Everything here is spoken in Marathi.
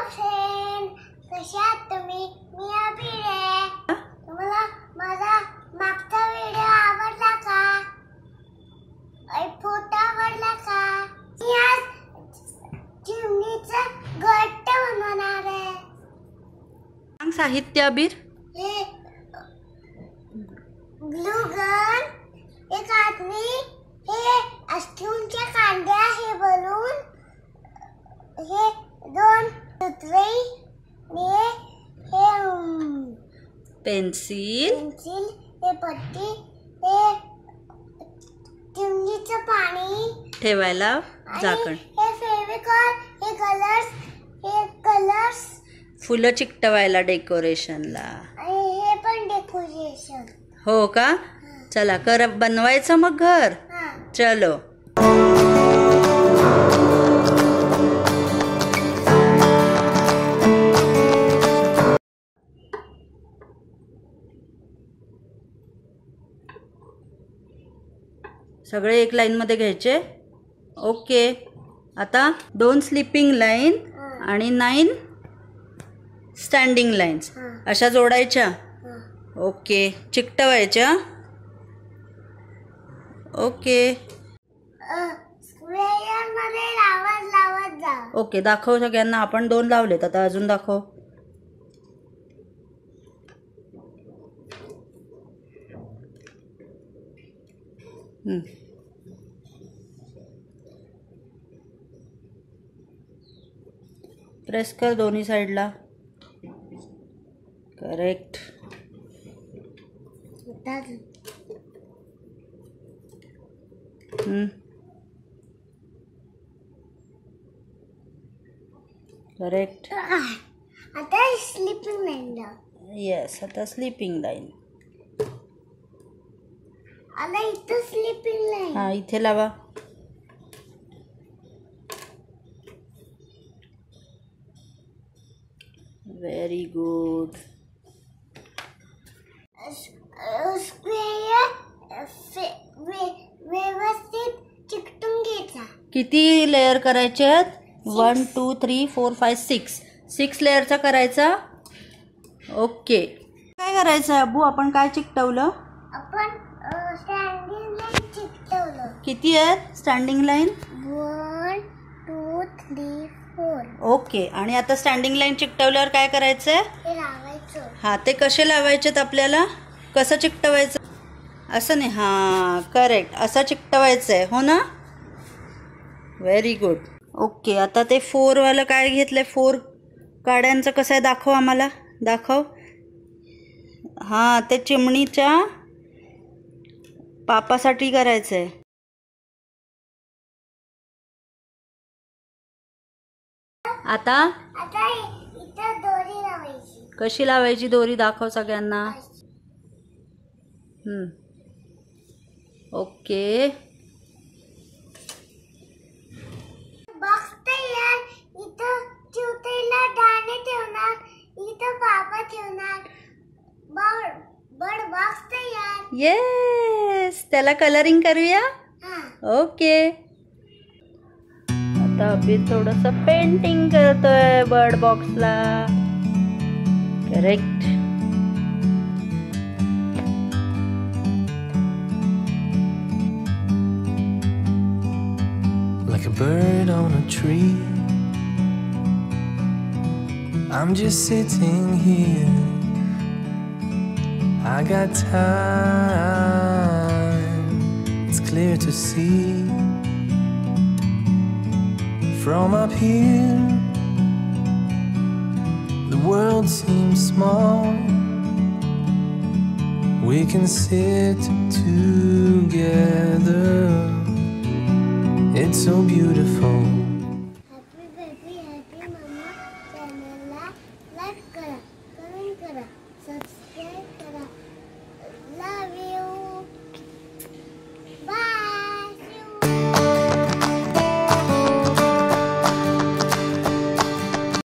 फ्रेंड, कशा आहात तुम्ही? मी अभिर आहे. तुम्हाला माझा मागचा व्हिडिओ आवडला का? फोटो आवडला का? मी आज चिमणीचा घट्ट बनवणार आहे. सांग साहित्य अभिर. हे ग्लू गन, एक आदमी, हे आईस्क्रीमच्या कांड्या, हे बलून, हे 2 सूत्रे, हे पेन्सिल, हे पट्टी, हे चिमणीचं पाणी ठेवायला झाकण, हे फेविकॉल, हे कलर्स, फुलं चिकटवायला डेकोरेशनला. आणि हे पण डेकोरेशन. हो का? चला बनवायचं मग घर. चलो. सगळे एक लाईन मध्ये घ्यायचे. ओके. आता 2 स्लीपिंग लाईन आणि 9 स्टँडिंग लाईन्स अशा जोडायच्या. ओके. चिकटवायच्या. ओके. स्क्वेअर मध्ये लावत जा. ओके. दाखव सगळ्यांना. आपण 2 लावलेत. आता अजून दाखव. प्रेस कर दोन्ही साईडला. करेक्ट. करेक्ट. आता स्लीपिंग लाईन. येस. आता स्लीपिंग लाईन. आता इथं स्लीपिंग लाईन. हा, इथे लावा. Very good. स्क्वेअर व्यवस्थित चिकटून घ्यायचा. किती लेयर करायचे आहेत? 1 2 3 4 5 6 लेयरचा करायचा. ओके. काय करायचं अबू? आपण काय चिकटवलं? आपण स्टँडिंग लाईन चिकटवलं. किती आहेत स्टँडिंग लाईन? 1 2 3 4. ओके. आणि आता स्टँडिंग लाईन चिकटवल्यावर काय करायचंय? हे लावायचं. हा, ते कसे लावायचेत आपल्याला? कसं चिकटवायचं? असं नाही. हा, करेक्ट. असं चिकटवायचं आहे. हो ना? Very good. ओके. आता ते 4 वालं काय घेतलंय? 4 काड्यांचं कसं आहे? दाखव आम्हाला. दाखव. हा, ते चिमणीच्या पापासाठी करायचं आहे. आता इथं दोरी लावायची. कशी लावायची दोरी? दाखव सगळ्यांना. ओके. बॉक्स तयार. इथं चिवतेला दाणे ठेवणार, इथं पापा ठेवणार. बर्ड बॉक्स तयार. येस. त्याला कलरिंग करूया. ओके. आता अभिर थोडंसं पेंटिंग करतोय बर्ड बॉक्सला. Correct. Like a bird on a tree, I'm just sitting here. I got time, it's clear to see. From up here, the world seems small. We can sit together. It's so beautiful.